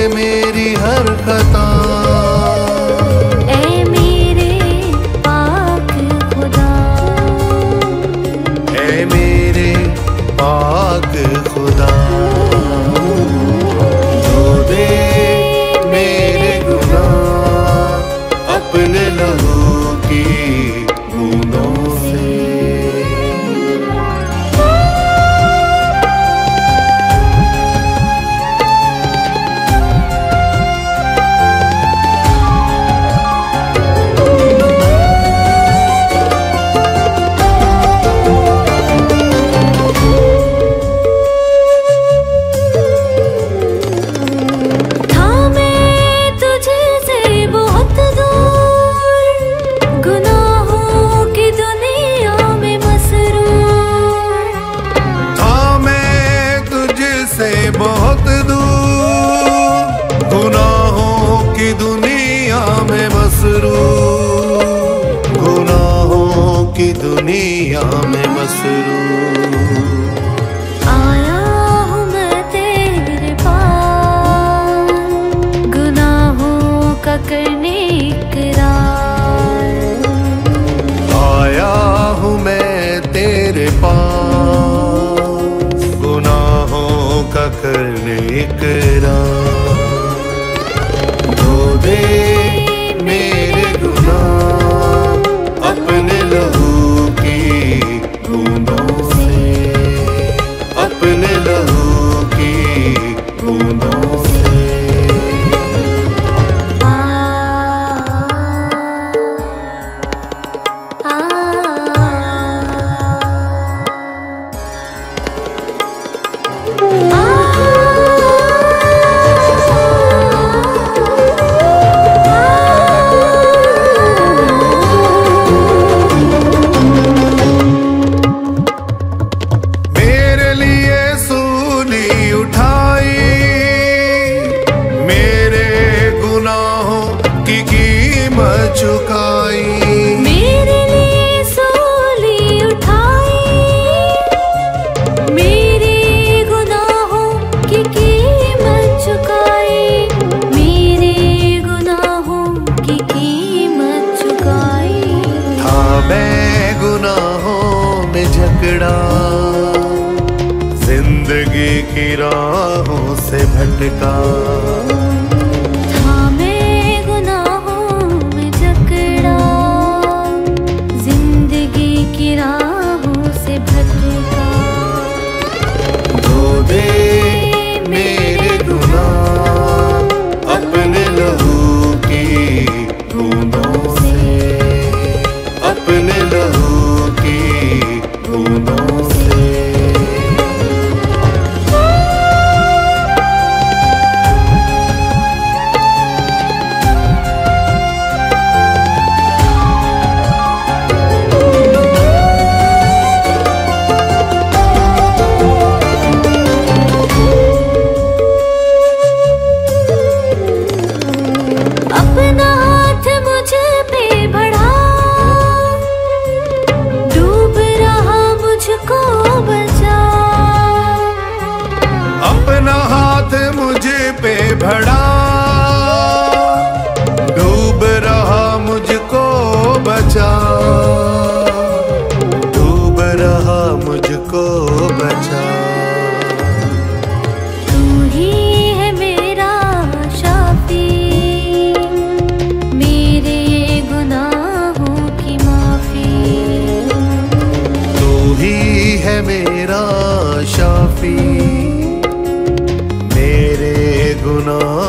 मेरी हर खता। ऐ मेरे पाक खुदा, ऐ मेरे पाक खुदा, धो दे मेरे गुनाह अपने लहू की बूंदों से। बहुत दूर गुनाहों की दुनिया में मसरूर, गुनाहों की दुनिया में मसरूर। आया हूँ मैं तेरे पास गुनाहों का करने इकरार। आया हूँ मैं तेरे पास गुनाहों का करने इकरार। धो दे मेरे गुनाह अपने लहू की बूंदों से, अपने लहू की बूंदों से। चुकाई मेरे लिए सूली उठाई, मेरे गुनाहों की कीमत चुकाई, मेरे गुनाहों की कीमत चुकाई। था मैं गुनाहों में जकड़ा, जिंदगी की राहों से भटका। धो दे मेरे गुनाह अपने लहू की बूंदों से, अपने लहू की बूंदों से। अपना हाथ मुझ पे बढ़ा, डूब रहा मुझको बचा, डूब रहा मुझको बचा। तू ही है मेरा शाफी, मेरे गुनाहों की माफी। तू ही है मेरा शाफी, मेरे गुनाह